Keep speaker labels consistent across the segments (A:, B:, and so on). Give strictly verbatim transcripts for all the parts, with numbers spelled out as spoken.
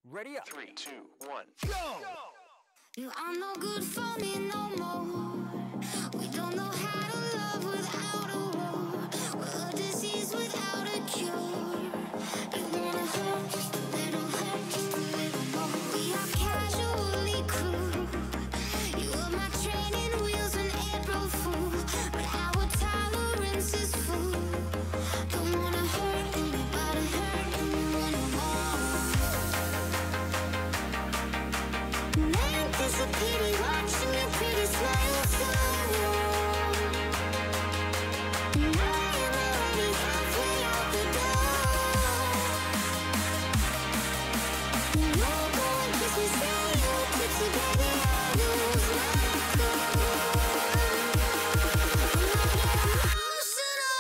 A: Ready up.
B: Three, two, one,
A: go!
C: You are no good for me no more. We don't know how to love without a war. We're a disease without a cure. You wanna hurt just a little, hurt just a little more. We are casually cruel. You were my training wheels when April Fool, but our tolerance is full. Don't wanna hurt anybody, hurt anyone more. Life is a pity, watching your pretty smile so warm. And I am already halfway out the door. You go and kiss me, say you're tipsy, baby, I lose my cool. When I get emotional.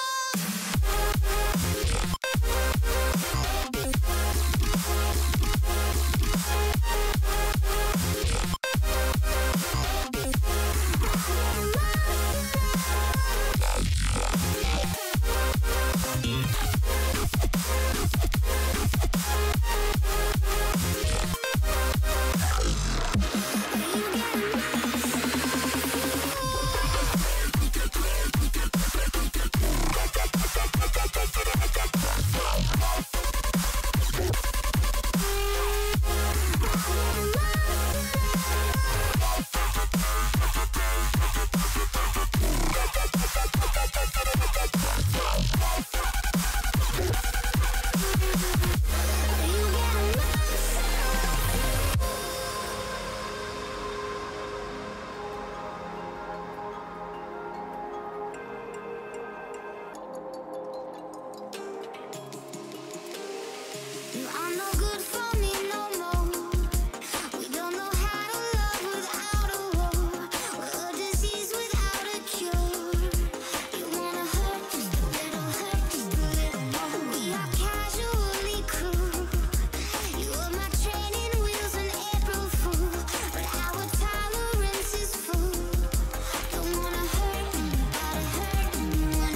C: You are no good for me no more. We don't know how to love without a war. We're a disease without a cure. You wanna hurt just a little, hurt just a little more. We are casually cruel. You were my training wheels when April Fool, but our tolerance is full. Don't wanna hurt anybody, hurt anyone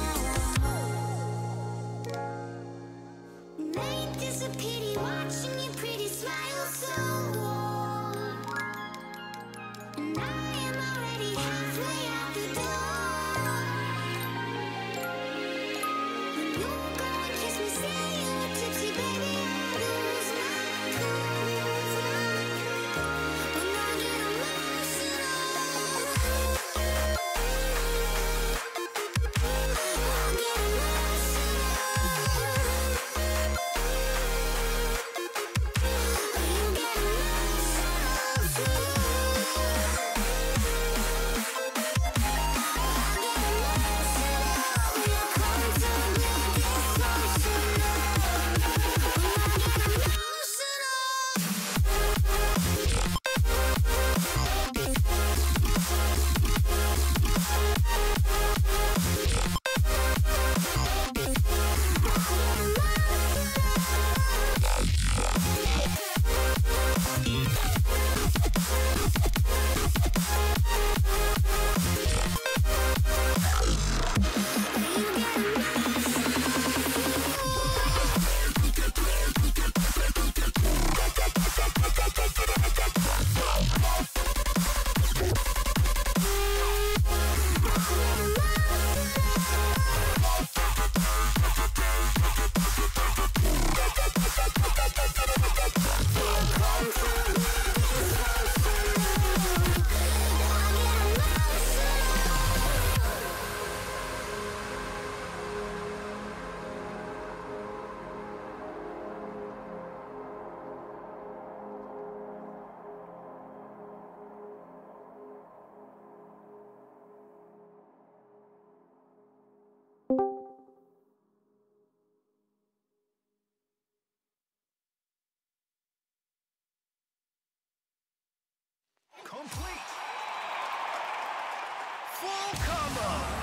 C: more. Ain't this a pity, watching your pretty smile so warm. And I am already halfway out the door. When you go and kiss me, say you're tipsy, baby, I lose my cool. When I get emotional, I get emotional. You get emotional too. I get emotional when you're constantly dysfunctional. When I get emotional.
A: Complete. Full combo.